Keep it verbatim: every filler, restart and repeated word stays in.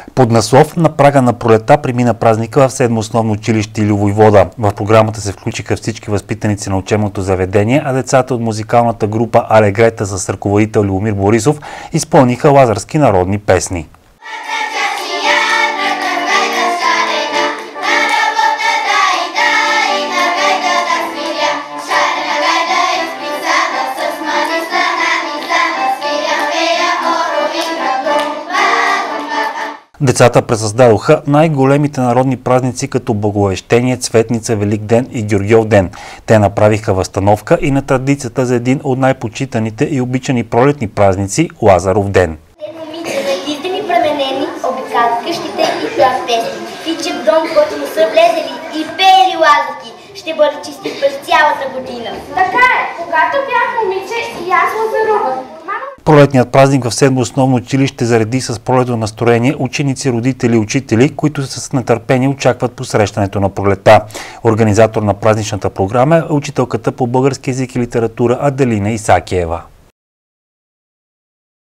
Под наслов "На прага на пролетта" премина празника в седмо основно училище Илю Войвода. В програмата се включиха всички възпитаници на учебното заведение, а децата от музикалната група Алегрета с ръководител Любомир Борисов изпълниха лазарски народни песни. Децата пресъздадоха най-големите народни празници като Благовещение, Цветница, Велик ден и Георгиев ден. Те направиха възстановка и на традицията за един от най-почитаните и обичани пролетни празници – Лазаров ден. Момичета, издени пременени, обикалят къщите и пеят песни. Фиче в дом, който му са влезели и пеели лазарки, ще бъде чисти през цялата година. Така е, когато бях момиче и аз лазарувах. Пролетният празник в седмо основно училище зареди с пролетно настроение ученици, родители и учители, които с нетърпение очакват посрещането на пролетта. Организатор на празничната програма е учителката по български език и литература Аделина Исакиева.